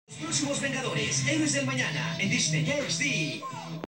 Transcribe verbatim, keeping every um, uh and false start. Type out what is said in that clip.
Los próximos Vengadores, héroes del mañana, en Disney X D.